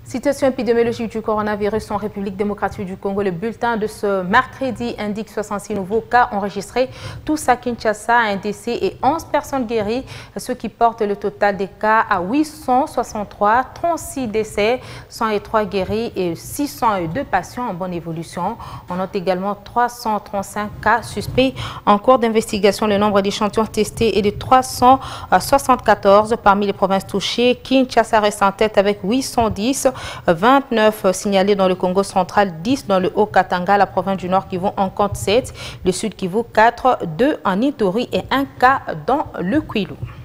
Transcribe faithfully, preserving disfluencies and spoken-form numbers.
Situation épidémiologique du coronavirus en République démocratique du Congo. Le bulletin de ce mercredi indique soixante-six nouveaux cas enregistrés, tous à Kinshasa, un décès et onze personnes guéries, ce qui porte le total des cas à huit cent soixante-trois, trente-six décès, cent trois guéris et six cent deux patients en bonne évolution. On note également trois cent trente-cinq cas suspects en cours d'investigation. Le nombre d'échantillons testés est de trois cent soixante-quatorze parmi les provinces touchées. Kinshasa reste en tête avec huit cent dix. vingt-neuf signalés dans le Congo central, dix dans le Haut-Katanga, la province du Nord Kivu en compte sept, le Sud Kivu quatre, deux en Ituri et un cas dans le Kwilu.